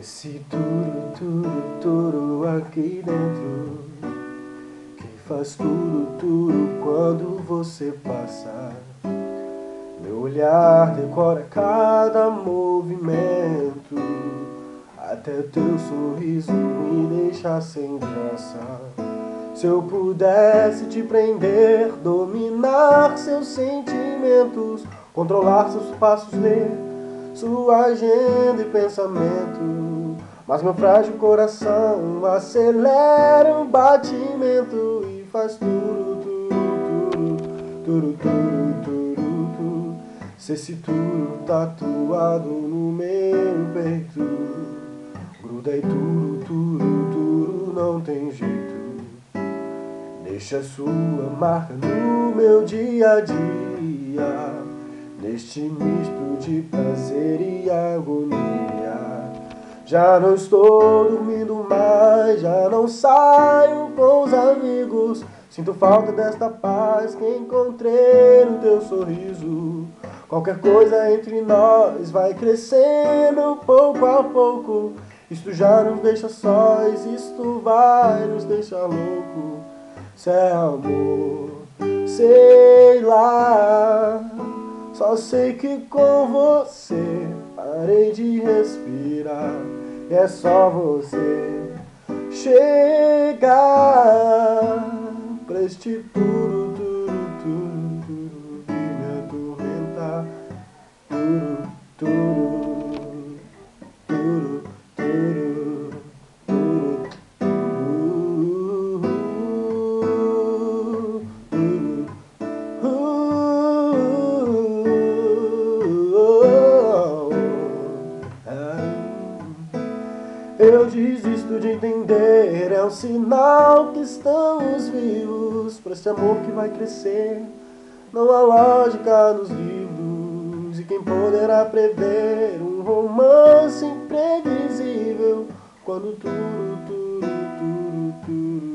Esse tudo aqui dentro, que faz tudo quando você passa. Meu olhar decora cada movimento, até teu sorriso me deixa sem graça. Se eu pudesse te prender, dominar seus sentimentos, controlar seus passos, ler sua agenda e pensamento, mas meu frágil coração acelera o batimento e faz tudo. Se esse tudo tatuado no meu peito, gruda e tudo, não tem jeito. Deixa sua marca no meu dia a dia, neste misto de prazer e agonia. Já não estou dormindo mais, já não saio com os amigos. Sinto falta desta paz que encontrei no teu sorriso. Qualquer coisa entre nós vai crescendo pouco a pouco. Isto já nos deixa sós, isto vai nos deixar louco. Se é amor, sei lá. Só sei que com você parei de respirar. E é só você chegar pra este tudo que me atormenta. Tudo. Eu desisto de entender, é um sinal que estamos vivos pra esse amor que vai crescer. Não há lógica nos livros, e quem poderá prever um romance imprevisível quando tudo